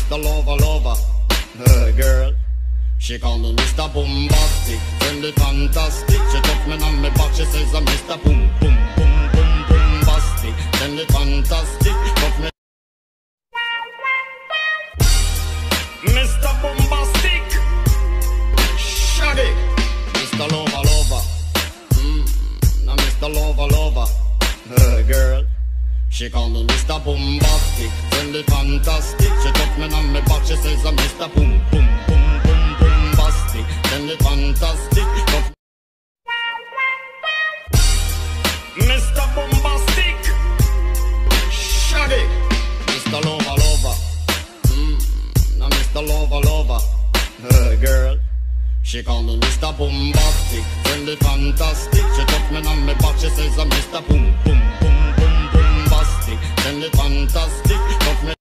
Mr. Lover Lover, girl. She call me Mr. Bombastic, friendly fantastic. She touch me on my back, she says I'm Mr. Boom Boom Boom Boom Bombastic, friendly fantastic. Touch me, Mr. Bombastic, Shady, Mr. Lover Lover, now Mr. Lover Lover, girl. She call me Mr. Bombastic, friendly fantastic. She touch me on my back, she says I'm Mr. Boom Boom Boom Boom Bombastic, friendly fantastic. Mr. Bombastic, Shady, Mr. Lover Lover, now Mr. Lover Lover, girl. She call me Mr. Bombastic, friendly fantastic. She touch me on my back, she says I'm Mr. Boom Boom Boom Boom Bombastic, friendly fantastic. Touch me,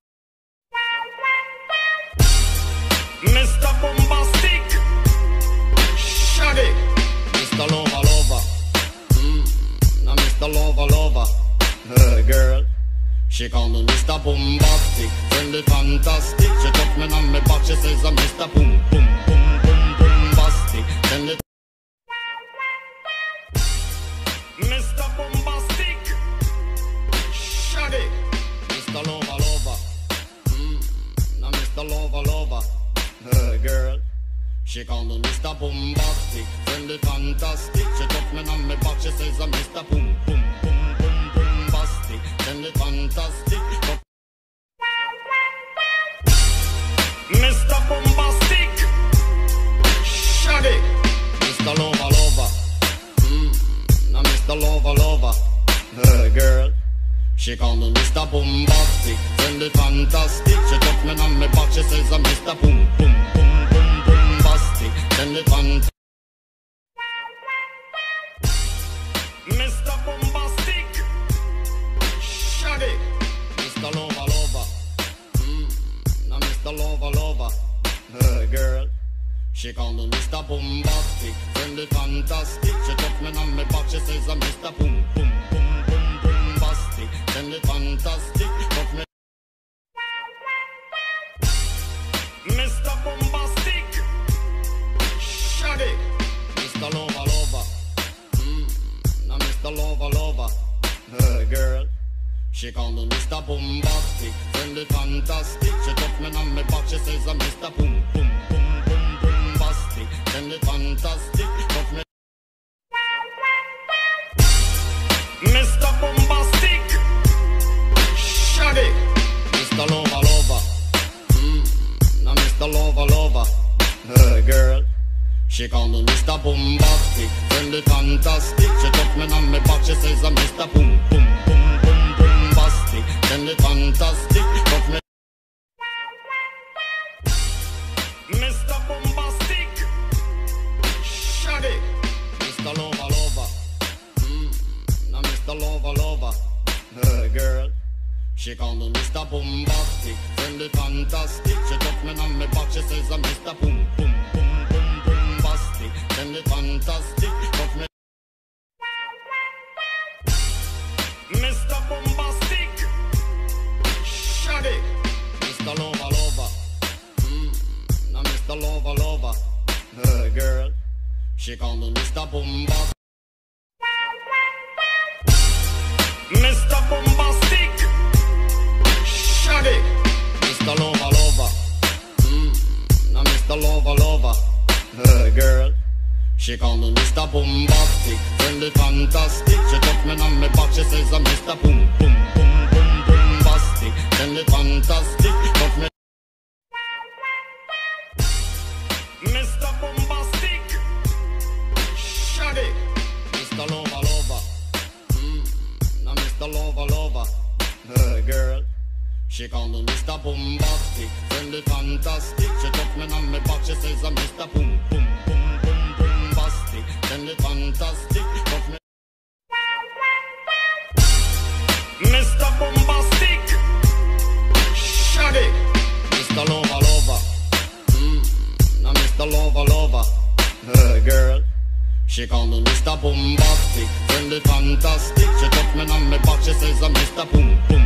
Mr. Bombastic, Shady, Mr. Lover Lover, now Mr. Lover Lover, girl. She call me Mr. Bombastic, friendly fantastic. She touch me on my back, she says I'm Mr. Boom Boom Boom Boom Bombastic, friendly. Mr. Bombastic, Shady, Mr. Lover Lover, now Mr. Lover Lover, girl. She call me Mr. Bombastic, friendly fantastic. She touch me on my back, she says I'm Mr. Boom Boom Boom Boom Bombastic, friendly fantastic. Mr. Bombastic, Shady, Mr. Lover Lover, now Mr. Lover Lover, girl. She call me Mr. Bombastic, friendly fantastic. She touch me on my back, she says I'm Mr. Boom Boom Boom Boom Bombastic, friendly fantastic. Mr. Bombastic, Shady, Mr. Lover Lover, now Mr. Lover Lover, girl. She call me Mr. Bombastic, friendly fantastic. She touch me on my back, she says I'm Mr. Boom Boom Boom Boom Bombastic, friendly fantastic. Touch me, Mr. Bombastic, Shady, Mr. Lover Lover, now Mr. Lover Lover, girl. She call me Mr. Bombastic, friendly fantastic. She touch me on my back, she says I'm Mr. Boom Boom Boom Boom Bombastic, friendly fantastic. Touch me, Mr. Bombastic, Shady, Mr. Lover Lover, now Mr. Lover Lover, girl. She call me Mr. Bombastic, friendly fantastic. She touch me on my back, she says I'm Mr. Boom Boom Boom Boom Bombastic, friendly fantastic. Touch me, Mr. Bombastic, Shady, Mr. Lover Lover, now Mr. Lover Lover, girl. She call me Mr. Bombastic, friendly fantastic. She touch me on my back, she says I'm Mr. Boom Boom Boom Boom Bombastic, friendly fantastic. Touch me, Mr. Bombastic, Shady, Mr. Lover Lover, now Mr. Lover Lover, girl. She call me Mr. Bombastic, Mr. Bombastic, Shady, Mr. Lover Lover, now Mr. Lover Lover, girl. She call me Mr. Bombastic, friendly fantastic. She touch me on my back, she says I'm Mr. Boom Boom Boom Boom Bombastic, friendly fantastic. Touch me, Mr. Bombastic, Shady, Mr. Lover Lover, now Mr. Lover Lover, girl. She call me Mr. Bombastic, friendly fantastic. She touch me on my back, she says I'm Mr. Boom Boom Boom Boom Bombastic, friendly fantastic. Touch me, Mr. Bombastic, Shady, Mr. Lover Lover, now Mr. Lover Lover, girl. She call me Mr. Bombastic, friendly fantastic. She touch me on my back, she says I'm Mr. Boom Boom